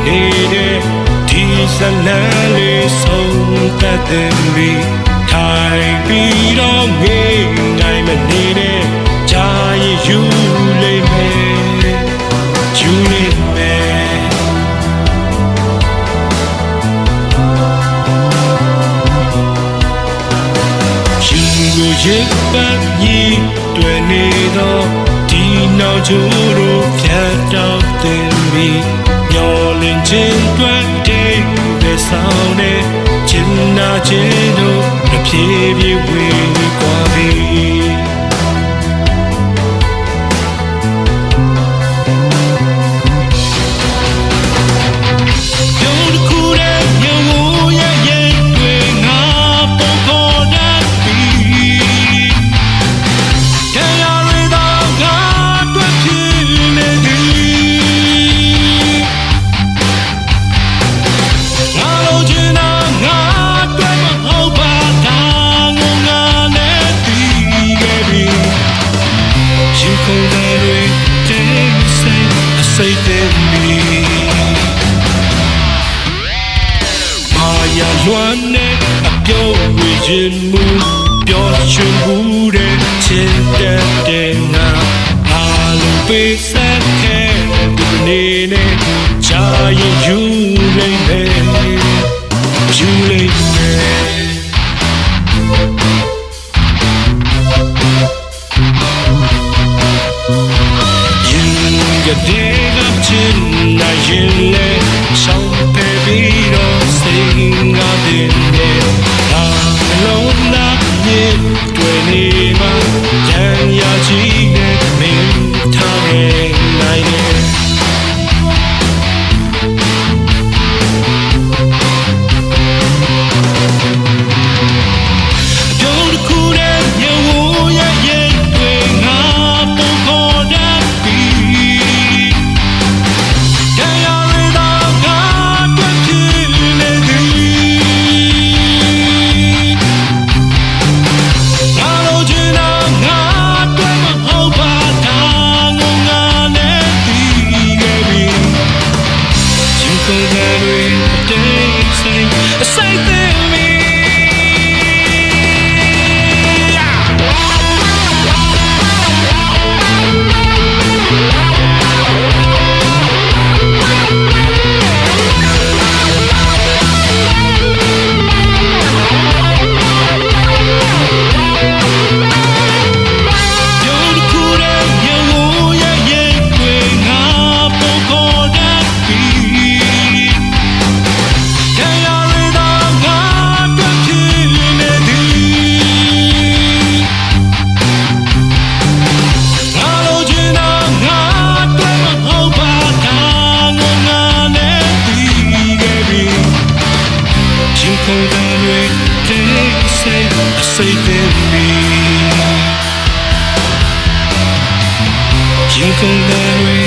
နေတဲ့ဒီဇလန်းလေးဆုံးသက်တဲ့ပြီထိုင်ပြီးတော့ငေးနိုင်မနေတဲ့ဂျာရင်ယူလိမ့်မယ်ယူလိမ့်မယ်ယူကိုရိပ်ပတ်ကြီးတွေ့နေတော့ဒီနောက်ကျိုးတို့ဖြတ်တော့တင်ပြီးမျောလင်းခြင်းတွေ့တဲ့ပဲဆောင်တဲ့ချင်နာခြင်းတို့တစ်ပြေးပြေးဝေးကွာပြီစိတ်တဲ့မီမာယာလွမ်းနဲ့အပြောင်းဝေခြင်းမူပျော်ရွှင်မှုတဲ့ချစ်တဲ့ငါအားလုံးပေးဆက်ခဲ့ဒီနေ့နဲ့ချာရင်ယူလိမ့်မယ်ယူလိမ့်မယ်ကတဲ့ကချင်နိုင်ရင်လေရှောင်းပေပြီးတော့စိတ်ငါတဲ့အာလုံးနာမြေတွေ့နေမှာတန်ရာကြီးနဲ့မင်းထားခဲ့နိုင်တယ်စိတ်တဲ့မီရင်ကုန်တဲ့